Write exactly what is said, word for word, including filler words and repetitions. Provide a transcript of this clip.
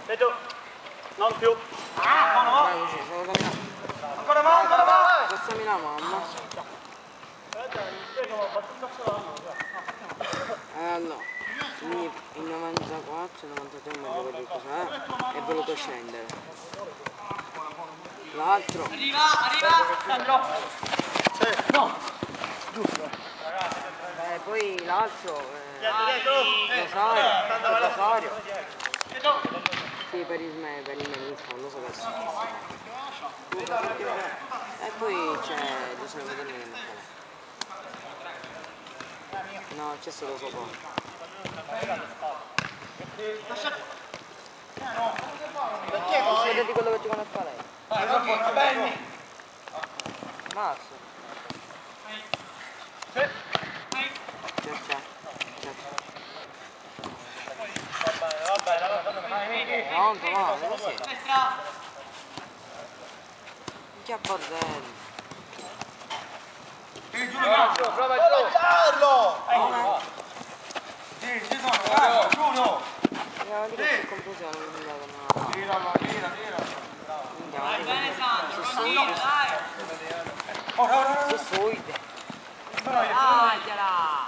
Vedo. Non più. Ah, no. Dai, così, sono da Milano. Ancora mano, ancora mano. Questa Milano, mamma. Eh no. Quindi il novantaquattro, novantatré non ricordo cos'è. È voluto scendere. L'altro. Arriva, arriva. Sandro. No. Eh, poi l'altro. Eh, Rosario. Rosario. Sì, per il, me, per il menisco, non lo so adesso. E poi c'è Giuseppe Medellino che non fa. No, c'è solo Sopò. Perché No, si vede di quello che giocano a fare lei. Mazzo. C'è, c'è. C'è, c'è. Pronto, va, così. Che bordello. Sì, Giulio, prova a Giulio! Sì, ci sono, Giulio! Andiamo di questa confusione, mi sembra che non ha. Tiralo, tira, tira. Vai bene Sandro, tranquillo, dai. Su suide. Dai,